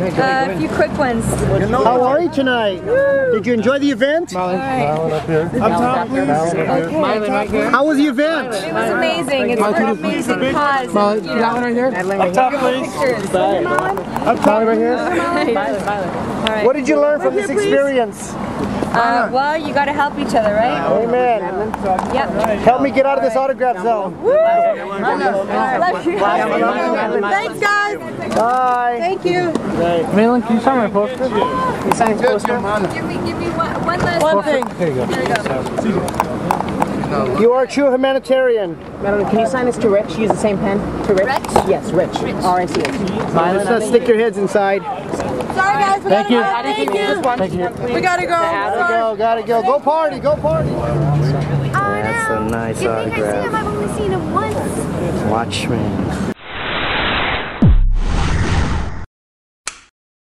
A few quick ones. How are you tonight? Did you enjoy the event? Malin up here. Up top, please. Malin right here. How was the event? It was amazing. It's an amazing cause. Malin, that one right here. Up top, please. Up top right here. Right. What did you learn from this experience? Well, you got to help each other, right? Amen. Yep. Help me get out of this autograph zone. Thanks, guys. Bye. Thank you. Malin, can you sign my poster? Can you sign his poster? Give me one last thing. Here you go. There you go. You are a true humanitarian. Madam, can you sign this to Rich? Use the same pen. To Rich? Yes, Rich. R-I-C-H. Let's not stick your heads inside. Sorry, guys. Thank you. Thank you. Thank you. We gotta go. Gotta go. Go party, go party. That's a nice autograph. I've only seen him once. Watchmen.